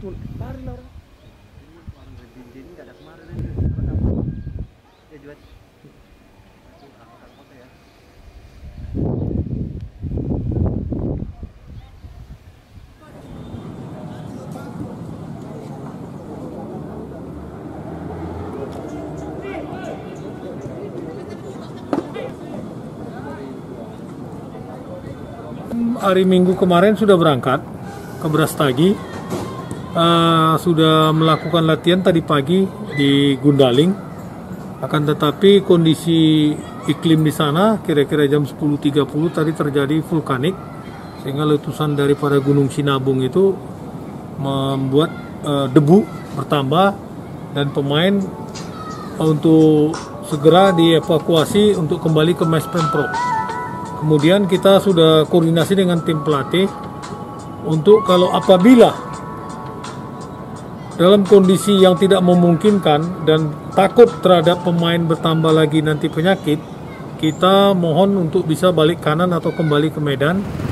betul. Lari lah orang. Orang Argentina nggak ada kemarin aja. Ya jual. Foto ya. Hari Minggu kemarin sudah berangkat ke Brastagi, sudah melakukan latihan tadi pagi di Gundaling. Akan tetapi kondisi iklim di sana kira-kira jam 10.30 tadi terjadi vulkanik, sehingga letusan daripada Gunung Sinabung itu membuat debu bertambah dan pemain untuk segera dievakuasi untuk kembali ke Mes Pemprov. Kemudian kita sudah koordinasi dengan tim pelatih untuk kalau apabila dalam kondisi yang tidak memungkinkan dan takut terhadap pemain bertambah lagi nanti penyakit, kita mohon untuk bisa balik kanan atau kembali ke Medan